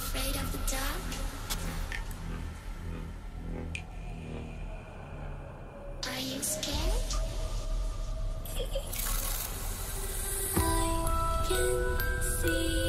afraid of the dark? Are you scared? I can see